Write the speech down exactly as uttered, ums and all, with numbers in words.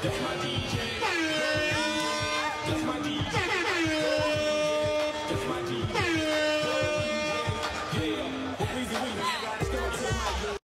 That's my D J. That's my D J. That's my D J. Yeah, but Weezy Weezy.